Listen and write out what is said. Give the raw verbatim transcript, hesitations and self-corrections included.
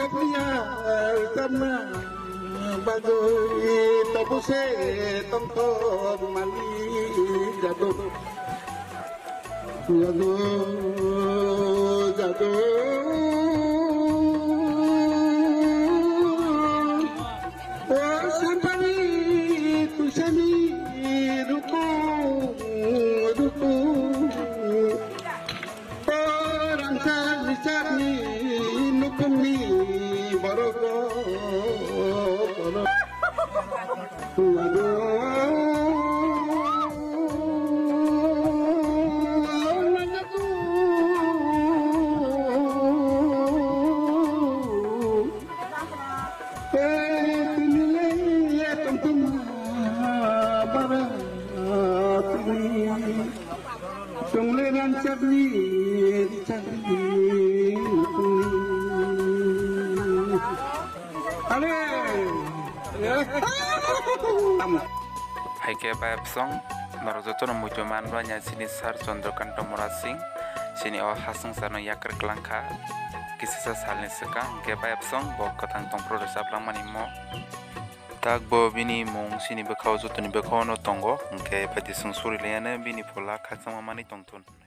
sakliya karena bagai tabuse tonton mali jatuh jatuh jatuh oh sampai tusani ruku ruku orang cari cari nukumi baroko Tungleran sabli sabli ale Hai ke bayap song Naruto no mujoman nya sini sar Chandrakanta Murad Singh sini o hasung sarno yakar kelangka kisisa salni seka ke bayap song bo katang tong produk saplang manimo tak bo bini mong sini bekau zutuni bekau no tongo ke pati sung suri lene bini pola katsama mani tongton